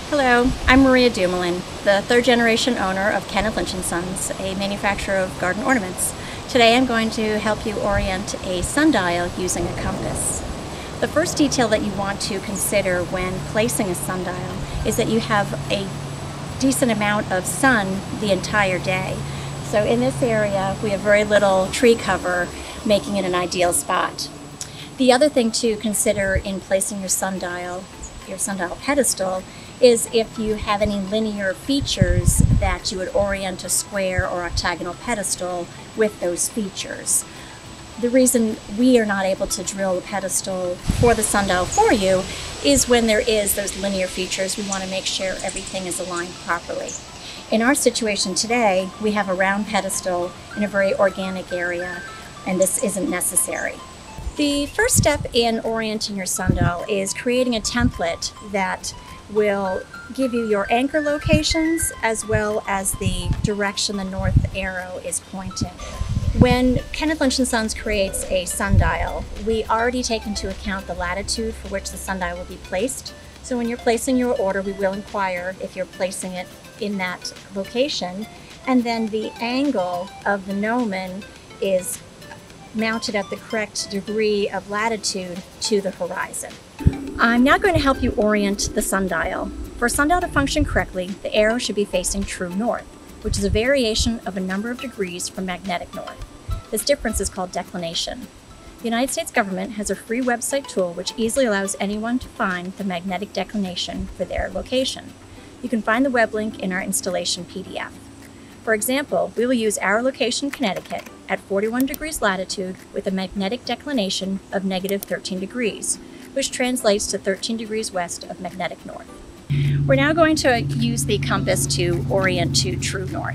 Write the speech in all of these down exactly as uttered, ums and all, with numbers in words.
Hello, I'm Maria Dumoulin, the third generation owner of Kenneth Lynch and Sons, a manufacturer of garden ornaments. Today I'm going to help you orient a sundial using a compass. The first detail that you want to consider when placing a sundial is that you have a decent amount of sun the entire day. So in this area we have very little tree cover, making it an ideal spot. The other thing to consider in placing your sundial, your sundial pedestal, is if you have any linear features that you would orient a square or octagonal pedestal with those features. The reason we are not able to drill the pedestal for the sundial for you is when there is those linear features, we want to make sure everything is aligned properly. In our situation today, we have a round pedestal in a very organic area, and this isn't necessary. The first step in orienting your sundial is creating a template that will give you your anchor locations as well as the direction the north arrow is pointing. When Kenneth Lynch and Sons creates a sundial, we already take into account the latitude for which the sundial will be placed. So when you're placing your order, we will inquire if you're placing it in that location, and then the angle of the gnomon is mounted at the correct degree of latitude to the horizon. I'm now going to help you orient the sundial. For a sundial to function correctly, the arrow should be facing true north, which is a variation of a number of degrees from magnetic north. This difference is called declination. The United States government has a free website tool which easily allows anyone to find the magnetic declination for their location. You can find the web link in our installation P D F. For example, we will use our location, Connecticut, at forty-one degrees latitude with a magnetic declination of negative thirteen degrees, which translates to thirteen degrees west of magnetic north. We're now going to use the compass to orient to true north.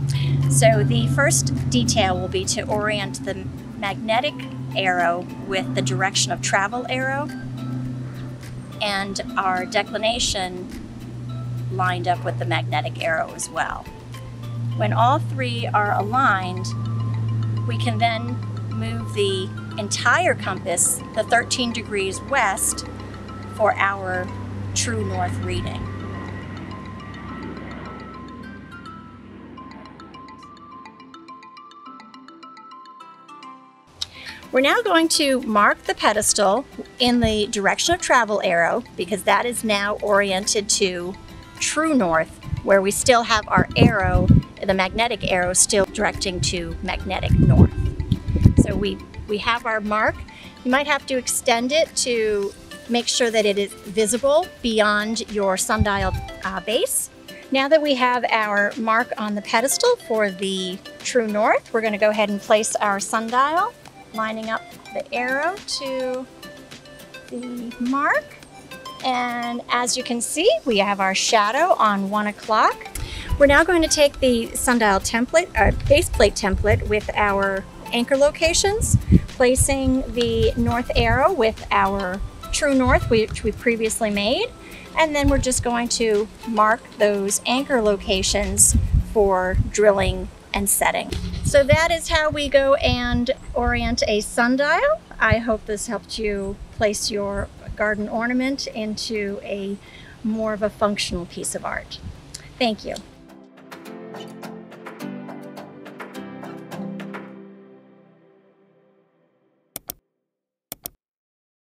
So the first detail will be to orient the magnetic arrow with the direction of travel arrow and our declination lined up with the magnetic arrow as well. When all three are aligned, we can then move the entire compass the thirteen degrees west for our true north reading. We're now going to mark the pedestal in the direction of travel arrow because that is now oriented to true north, where we still have our arrow, the magnetic arrow, still directing to magnetic north. So we, we have our mark. You might have to extend it to make sure that it is visible beyond your sundial uh, base. Now that we have our mark on the pedestal for the true north, we're going to go ahead and place our sundial, lining up the arrow to the mark. And as you can see, we have our shadow on one o'clock. We're now going to take the sundial template, our base plate template with our anchor locations, placing the north arrow with our true north, which we previously made, and then we're just going to mark those anchor locations for drilling and setting. So that is how we go and orient a sundial. I hope this helped you place your garden ornament into a more of a functional piece of art. Thank you.